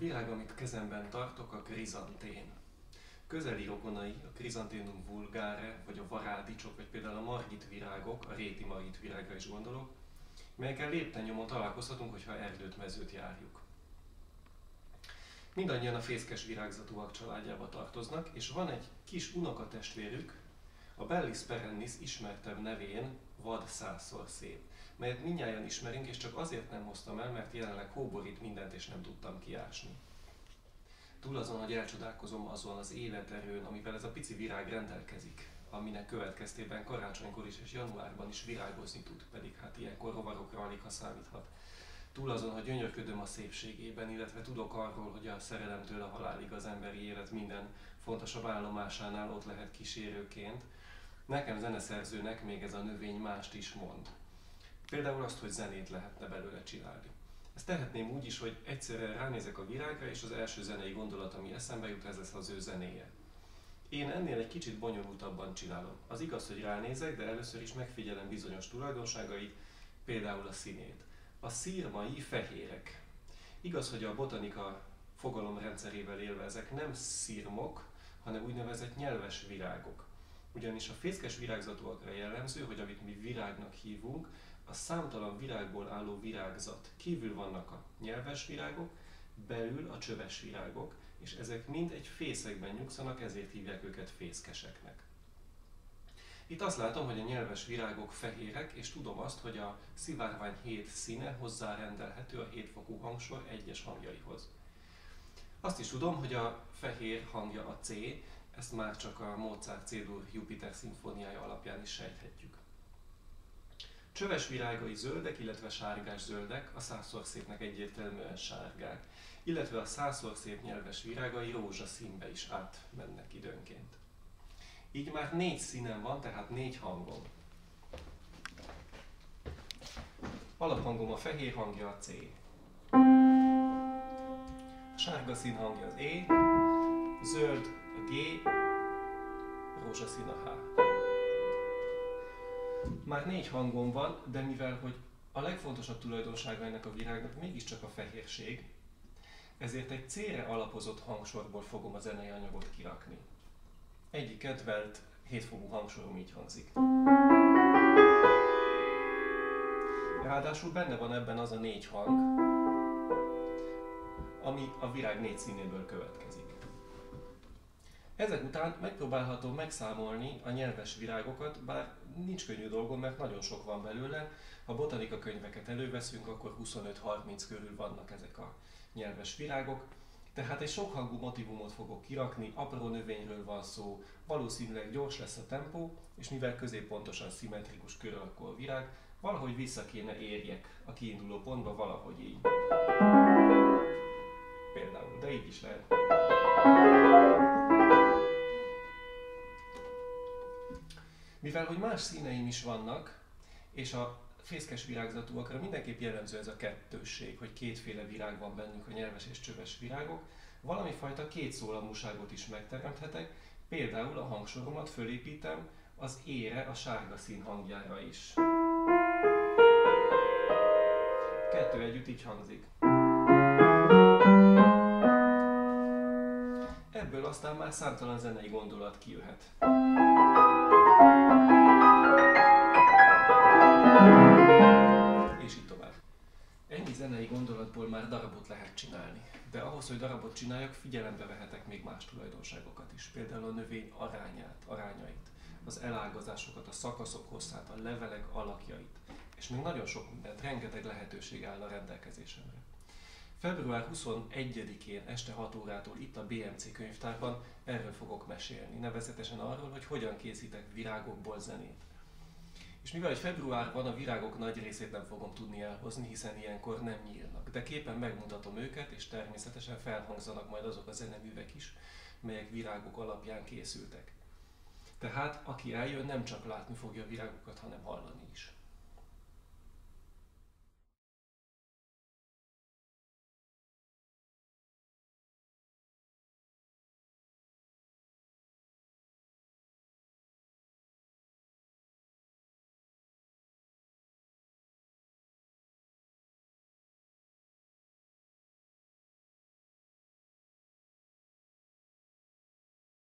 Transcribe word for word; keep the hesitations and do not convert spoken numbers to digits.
virág, amit kezemben tartok, a krizantén. Közeli rokonai a Chrysanthemum vulgare, vagy a varádicsok, vagy például a margit virágok, a réti margit virágra is gondolok, melyekkel lépten-nyomon találkozhatunk, hogyha erdőt, mezőt járjuk. Mindannyian a fészkes virágzatúak családjába tartoznak, és van egy kis unokatestvérük, a Bellis perennis ismertebb nevén vad százszor szép, melyet mindnyájan ismerünk, és csak azért nem hoztam el, mert jelenleg hóborít mindent, és nem tudtam kiásni. Túl azon, hogy elcsodálkozom azon az életerőn, amivel ez a pici virág rendelkezik, aminek következtében karácsonykor is és januárban is virágozni tud, pedig hát ilyenkor rovarokra alig ha számíthat. Túl azon, hogy gyönyörködöm a szépségében, illetve tudok arról, hogy a szerelemtől a halálig az emberi élet minden fontosabb állomásánál ott lehet kísérőként, nekem zeneszerzőnek még ez a növény mást is mond. Például azt, hogy zenét lehetne belőle csinálni. Ezt tehetném úgy is, hogy egyszerre ránézek a virágra, és az első zenei gondolat, ami eszembe jut, ez lesz az ő zenéje. Én ennél egy kicsit bonyolultabban csinálom. Az igaz, hogy ránézek, de először is megfigyelem bizonyos tulajdonságait, például a színét. A szirmai fehérek. Igaz, hogy a botanika fogalomrendszerével élve ezek nem szirmok, hanem úgynevezett nyelves virágok. Ugyanis a fészkes virágzatúakra jellemző, hogy amit mi virágnak hívunk, a számtalan virágból álló virágzat. Kívül vannak a nyelves virágok, belül a csöves virágok, és ezek mind egy fészekben nyugszanak, ezért hívják őket fészkeseknek. Itt azt látom, hogy a nyelves virágok fehérek, és tudom azt, hogy a szivárvány hét színe hozzárendelhető a hétfokú hangsor egyes hangjaihoz. Azt is tudom, hogy a fehér hangja a C, ezt már csak a Mozart C-dur Jupiter szimfóniája alapján is sejthetjük. Csöves virágai zöldek, illetve sárgás zöldek, a százszor szépnek egyértelműen sárgák, illetve a százszor szép nyelves virágai rózsaszínbe is átmennek időnként. Így már négy színen van, tehát négy hangom. Alaphangom a fehér hangja a C. A sárga szín hangja az E, zöld a G, rózsaszín a H. Már négy hangom van, de mivel hogy a legfontosabb tulajdonsága ennek a virágnak mégiscsak a fehérség, ezért egy C-re alapozott hangsorból fogom a zenei anyagot kirakni. Egyik kedvelt hétfogú hangsorom így hangzik. Ráadásul benne van ebben az a négy hang, ami a virág négy színéből következik. Ezek után megpróbálható megszámolni a nyelves virágokat, bár nincs könnyű dolgom, mert nagyon sok van belőle. Ha botanika könyveket előveszünk, akkor huszonöt-harminc körül vannak ezek a nyelves virágok. Tehát egy sokhangú motívumot fogok kirakni, apró növényről van szó, valószínűleg gyors lesz a tempó, és mivel középpontosan szimmetrikus kör alakú a virág, valahogy vissza kéne érjek a kiinduló pontba, valahogy így. Például, de így is lehet. Mivel hogy más színeim is vannak, és a fészkes virágzatúakra mindenképp jellemző ez a kettősség, hogy kétféle virág van bennük, a nyelves és csöves virágok, valami fajta kétszólamúságot is megteremthetek, például a hangsoromat fölépítem az E-re, a sárga szín hangjára is. Kettő együtt így hangzik. Ebből aztán már számtalan zenei gondolat kijöhet. És így tovább. Ennyi zenei gondolatból már darabot lehet csinálni, de ahhoz, hogy darabot csináljak, figyelembe vehetek még más tulajdonságokat is, például a növény arányát, arányait, az elágazásokat, a szakaszok hosszát, a levelek alakjait, és még nagyon sok mindent, rengeteg lehetőség áll a rendelkezésemre. február huszonegyedikén este hat órától itt a bé em cé könyvtárban erről fogok mesélni, nevezetesen arról, hogy hogyan készítek virágokból zenét. És mivel hogy februárban a virágok nagy részét nem fogom tudni elhozni, hiszen ilyenkor nem nyílnak, de képen megmutatom őket, és természetesen felhangzanak majd azok a zeneművek is, melyek virágok alapján készültek. Tehát aki eljön, nem csak látni fogja a virágokat, hanem hallani is.